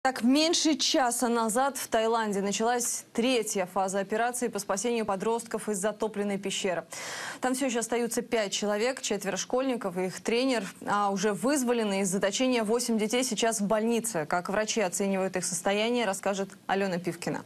Так, меньше часа назад в Таиланде началась третья фаза операции по спасению подростков из затопленной пещеры. Там все еще остаются 5 человек, 4 школьников и их тренер. А уже вызволенные из заточения 8 детей сейчас в больнице. Как врачи оценивают их состояние, расскажет Алена Пивкина.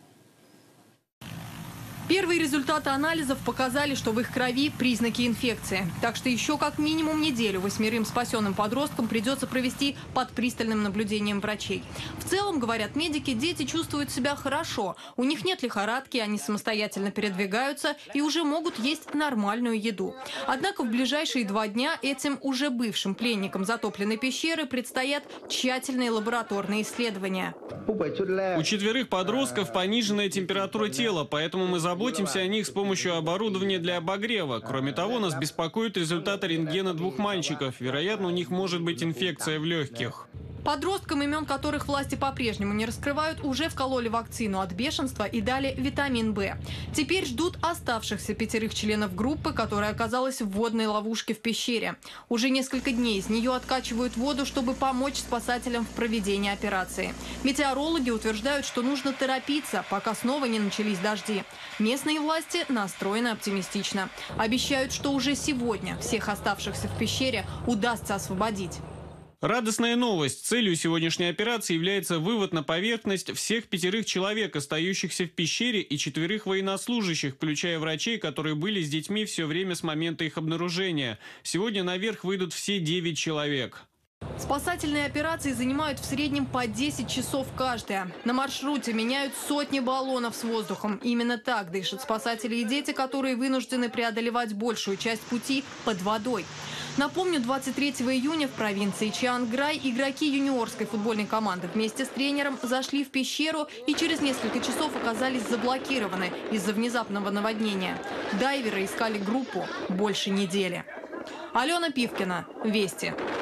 Первые результаты анализов показали, что в их крови признаки инфекции. Так что еще как минимум неделю 8 спасенным подросткам придется провести под пристальным наблюдением врачей. В целом, говорят медики, дети чувствуют себя хорошо. У них нет лихорадки, они самостоятельно передвигаются и уже могут есть нормальную еду. Однако в ближайшие 2 дня этим уже бывшим пленникам затопленной пещеры предстоят тщательные лабораторные исследования. У 4 подростков пониженная температура тела, поэтому мы заботимся о них с помощью оборудования для обогрева. Кроме того, нас беспокоят результаты рентгена 2 мальчиков. Вероятно, у них может быть инфекция в легких. Подросткам, имен которых власти по-прежнему не раскрывают, уже вкололи вакцину от бешенства и дали витамин В. Теперь ждут оставшихся 5 членов группы, которая оказалась в водной ловушке в пещере. Уже несколько дней из нее откачивают воду, чтобы помочь спасателям в проведении операции. Метеорологи утверждают, что нужно торопиться, пока снова не начались дожди. Местные власти настроены оптимистично. Обещают, что уже сегодня всех оставшихся в пещере удастся освободить. Радостная новость. Целью сегодняшней операции является вывод на поверхность всех 5 человек, остающихся в пещере, и 4 военнослужащих, включая врачей, которые были с детьми все время с момента их обнаружения. Сегодня наверх выйдут все 9 человек. Спасательные операции занимают в среднем по 10 часов каждая. На маршруте меняют сотни баллонов с воздухом. Именно так дышат спасатели и дети, которые вынуждены преодолевать большую часть пути под водой. Напомню, 23 июня в провинции Чианграй игроки юниорской футбольной команды вместе с тренером зашли в пещеру и через несколько часов оказались заблокированы из-за внезапного наводнения. Дайверы искали группу больше недели. Алена Пивкина, Вести.